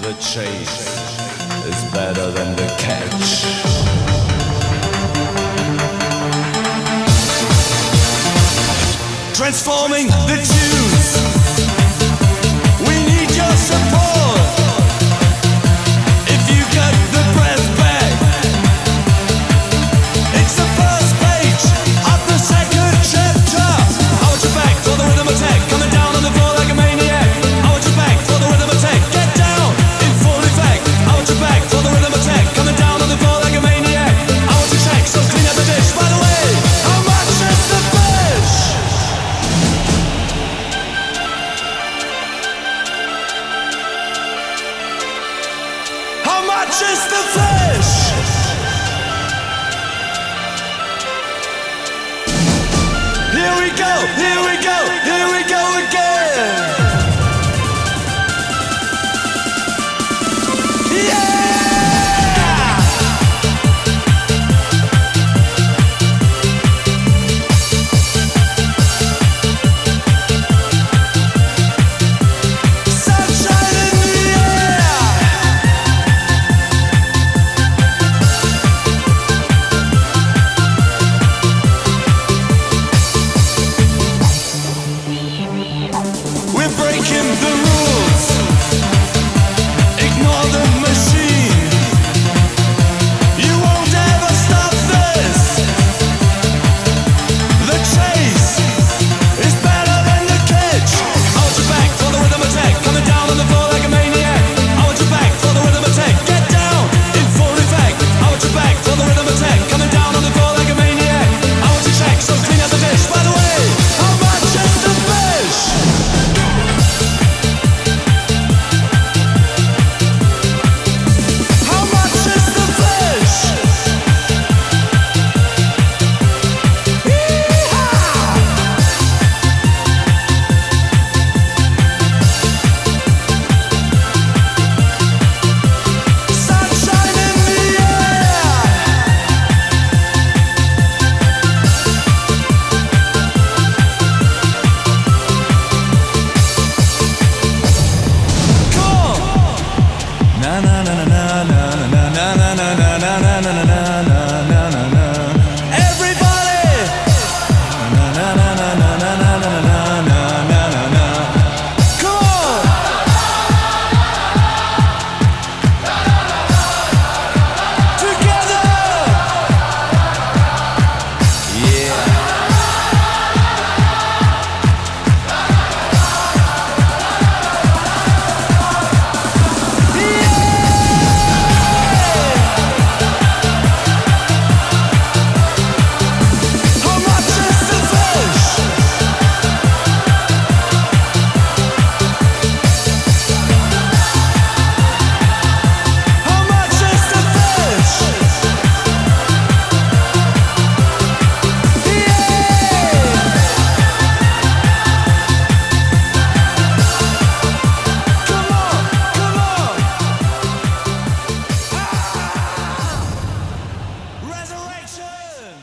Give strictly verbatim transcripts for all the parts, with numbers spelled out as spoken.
The chase is better than the catch. Transforming the tunes. We need your support. If you got the breath back, it's the first page of the second chapter. I want you back for the rhythm attack, coming down on the floor like a maniac. I want you back for the rhythm attack, get down in full effect. I want you back for the rhythm attack, coming down on the floor like a maniac. I want you check, so clean up the dish. By the way, how much is the fish? How much is the fish? Here we go, here we go, here we go again. Yeah! Sunshine in the air. We're breaking the rules. Ignore the machine. You won't ever stop this. The chase is better than the catch. I want you back for the rhythm attack, coming down on the floor like a maniac. I want you back for the rhythm attack, get down in full effect. I want you back for the rhythm attack, coming down on the floor like a maniac. I want you check, so clean up the dish. By the way, how much is the fish? How much is the fish? Yee-haw! Sunshine in the air. Come on. Na na na na na na na na na na na na na na na na na na. Everybody. Na na na na na na na na na na na na na. Come on. Together. Yeah. How much is the fish? How much is the fish? Yeah! Come on, come on! Ah! Resurrection!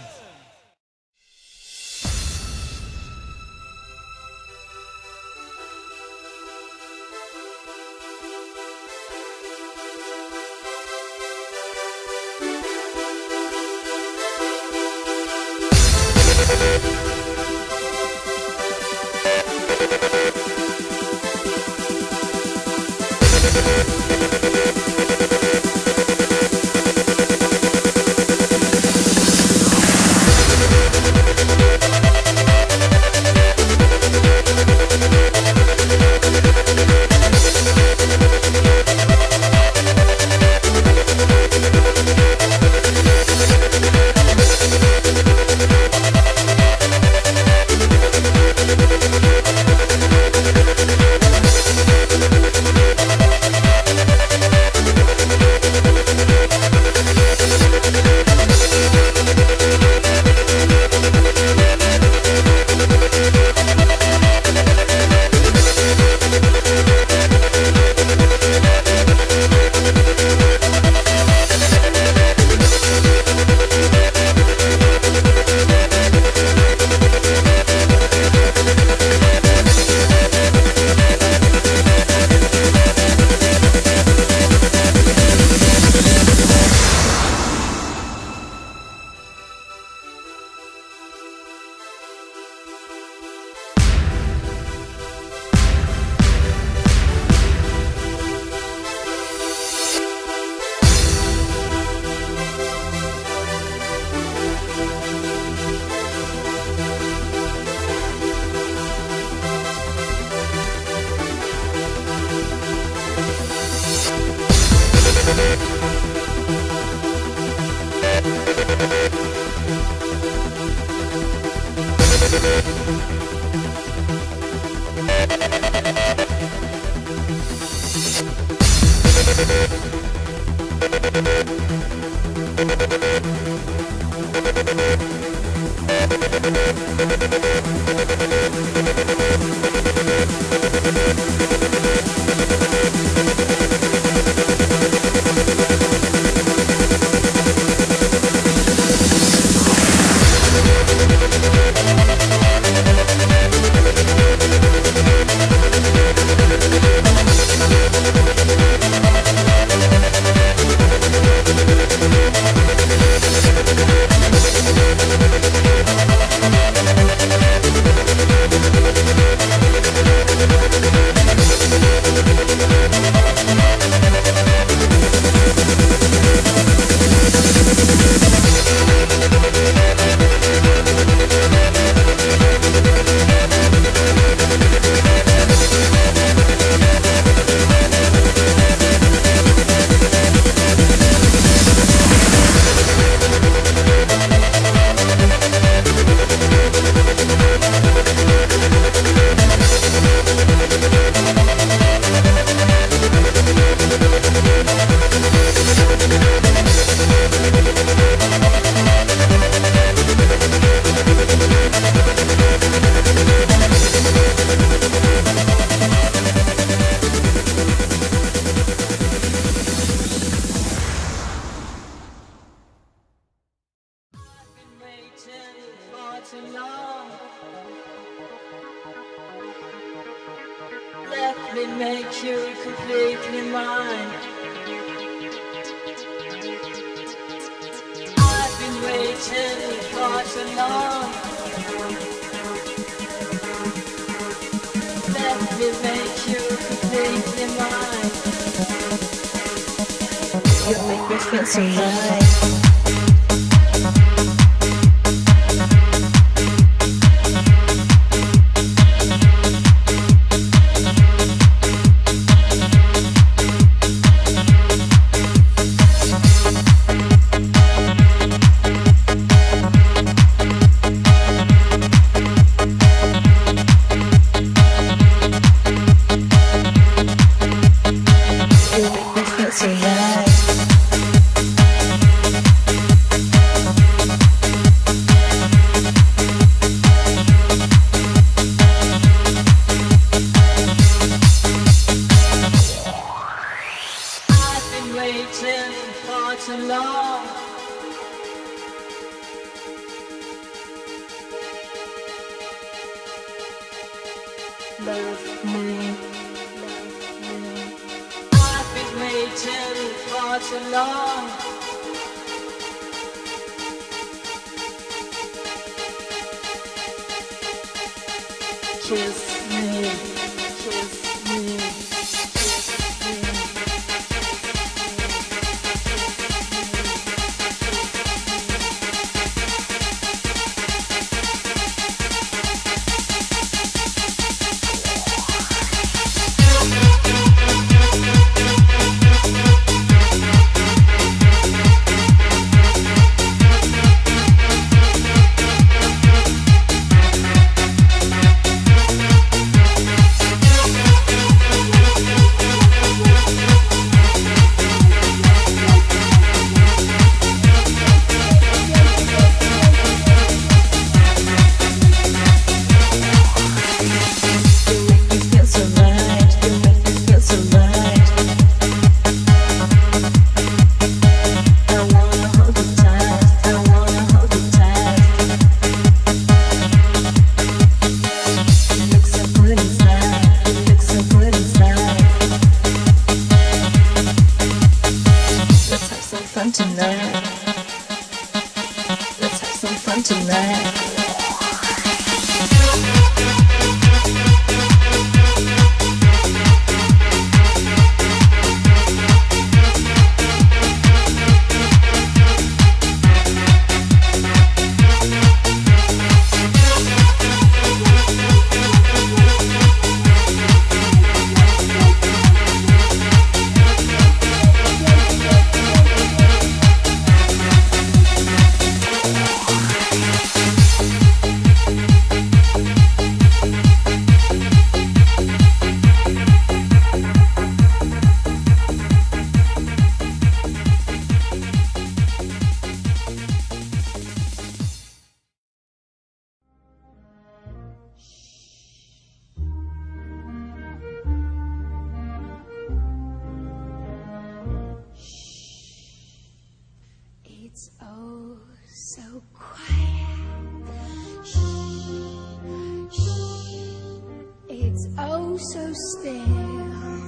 it's oh so still.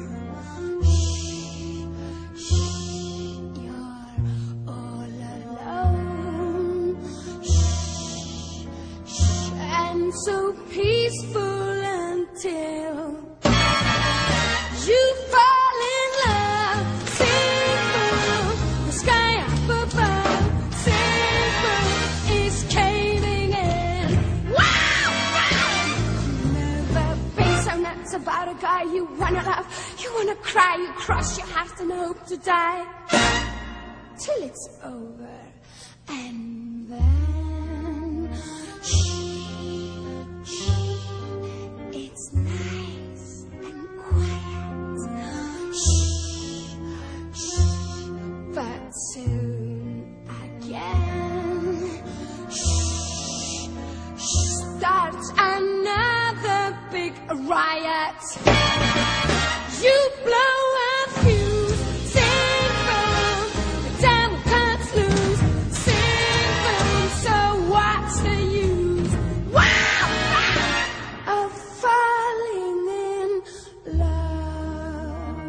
Shh, shh, you're all alone. Shh, shh, and so peaceful until you fall in love. Simple, the sky up above. Simple is caving in. Wow, wow. Never been so nuts about a guy you wanna love. You wanna cry, you cross your heart and hope to die till it's over. And then shh, shh, it's nice and quiet. Shh, shh, but soon again, shh, shh, starts another big riot. You blow a fuse. Simple, the devil cuts loose. Simple, so what's the use? Wow, wow, of falling in love.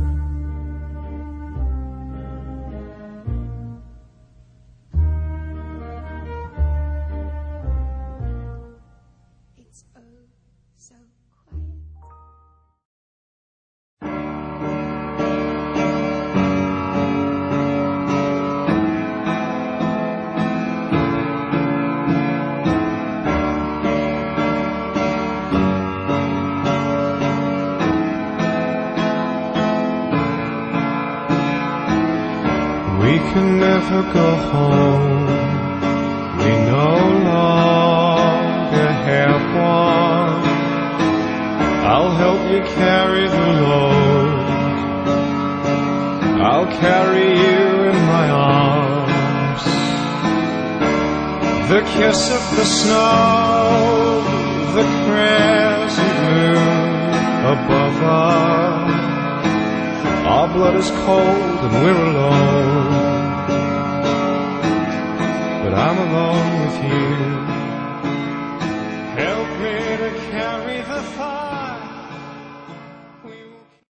It's oh so quiet. We can never go home. We no longer have one. I'll help you carry the load. I'll carry you in my arms. The kiss of the snow, the crescent moon above us. Our blood is cold and we're alone.